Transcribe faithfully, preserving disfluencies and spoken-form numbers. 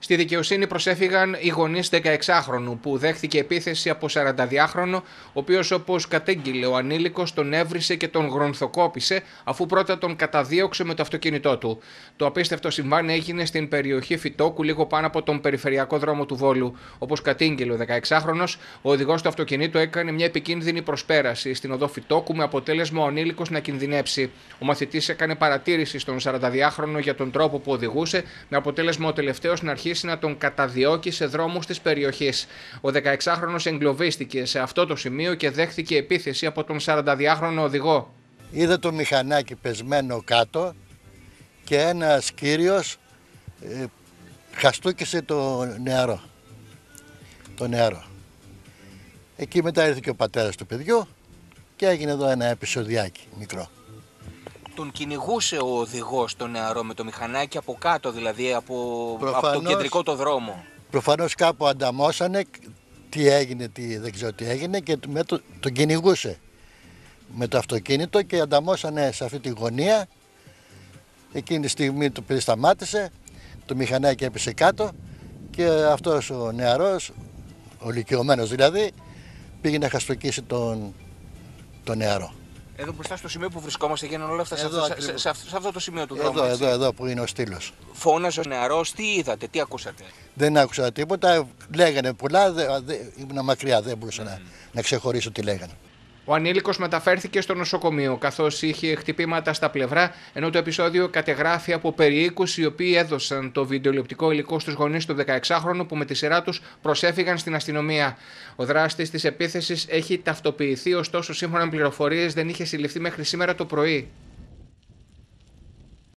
Στη δικαιοσύνη προσέφυγαν οι γονείς δεκαεξάχρονου που δέχθηκε επίθεση από σαρανταδυάχρονο, ο οποίος, όπως κατήγγειλε ο ανήλικος, τον έβρισε και τον γρονθοκόπησε, αφού πρώτα τον καταδίωξε με το αυτοκίνητό του. Το απίστευτο συμβάν έγινε στην περιοχή Φυτόκου, λίγο πάνω από τον περιφερειακό δρόμο του Βόλου. Όπως κατήγγειλε ο δεκαεξάχρονος, ο οδηγός του αυτοκινήτου έκανε μια επικίνδυνη προσπέραση στην οδό Φυτόκου, με αποτέλεσμα ο ανήλικος να κινδυνεύσει. Ο μαθητής έκανε παρατήρηση στον σαρανταδυάχρονο για τον τρόπο που οδηγούσε, με αποτέλεσμα ο τελευταίος να αρχίσει να τον καταδιώκει σε δρόμους της περιοχής. Ο δεκαεξάχρονος εγκλωβίστηκε σε αυτό το σημείο και δέχθηκε επίθεση από τον σαρανταδυάχρονο οδηγό. Είδα το μηχανάκι πεσμένο κάτω και ένας κύριος ε, χαστούκησε το νεαρό. Το νεαρό. Εκεί μετά ήρθε και ο πατέρας του παιδιού και έγινε εδώ ένα επεισοδιάκι μικρό. Τον κυνηγούσε ο οδηγός τον νεαρό με το μηχανάκι από κάτω, δηλαδή από, προφανώς, από το κεντρικό το δρόμο. Προφανώς κάπου ανταμώσανε, τι έγινε, τι, δεν ξέρω τι έγινε, και με το, τον κυνηγούσε με το αυτοκίνητο και ανταμώσανε σε αυτή τη γωνία. Εκείνη τη στιγμή το παιδί σταμάτησε, το μηχανάκι έπεσε κάτω και αυτός ο νεαρός, ο ηλικιωμένος δηλαδή, πήγε να χαστοκίσει τον, τον νεαρό. Εδώ μπροστά στο σημείο που βρισκόμαστε γίνανε όλα αυτά, σε αυτό, σε, σε, αυτό, σε αυτό το σημείο του εδώ, δρόμου. Εδώ, εδώ που είναι ο στήλος. Φώναζε ο νεαρός, τι είδατε, τι ακούσατε? Δεν άκουσα τίποτα, λέγανε πολλά, δε, δε, ήμουν μακριά, δεν μπορούσα mm. να, να ξεχωρίσω τι λέγανε. Ο ανήλικος μεταφέρθηκε στο νοσοκομείο, καθώς είχε χτυπήματα στα πλευρά, ενώ το επεισόδιο κατεγράφει από περιοίκους οι οποίοι έδωσαν το βιντεοληπτικό υλικό στους γονείς του δεκαεξάχρονου που με τη σειρά τους προσέφηγαν στην αστυνομία. Ο δράστης της επίθεσης έχει ταυτοποιηθεί, ωστόσο σύμφωνα με πληροφορίες δεν είχε συλληφθεί μέχρι σήμερα το πρωί.